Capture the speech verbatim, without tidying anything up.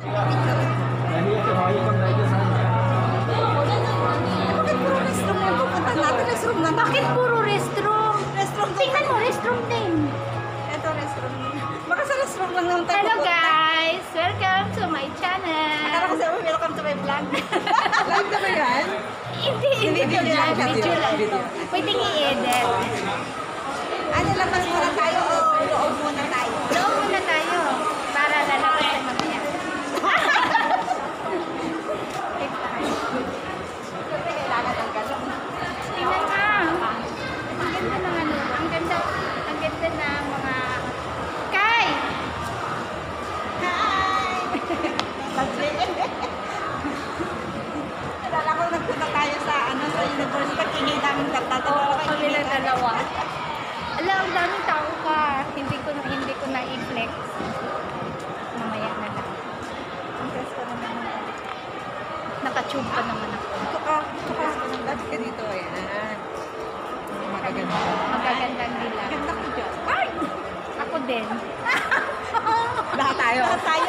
Bakit puro restroom na pupunta natin? Restroom na. Bakit puro restroom? Restroom to. Tingnan mo, restroom din. Ito restroom. Baka sa restroom lang naman tayo Hello pupunta. guys! Welcome to my Akala channel. ko sa'yo, welcome to my vlog. Vlog na ba yan? Hindi, hindi Video video lang, lang. Video lang. video. Pwedeng i-edit. Ano, labas muna tayo o loob muna tayo? Loob muna tayo. Para lalabas tayo mamaya. Siyempre, kailangan ng galong. Tingnan nga. Ang ganda ng ano. Ang ganda. Ang ganda ng mga... Kai! Hi! Lovely. Alala ko, nagpunta tayo sa, ano, sa university. Pag-ingay namin tatatawa. Oo, kami na dalawa. Ala, ang daming tao ka. Hindi ko na, hindi ko na i-flex. Mamaya na lang. Ang best ko naman. Naka-tube pa naman ako. Ito ka, ito ka. Dati ka dito, ayan. Magaganda. Magagandang nila. Ganda ko dyan. Ay! Ako din. Lahat tayo. Lahat tayo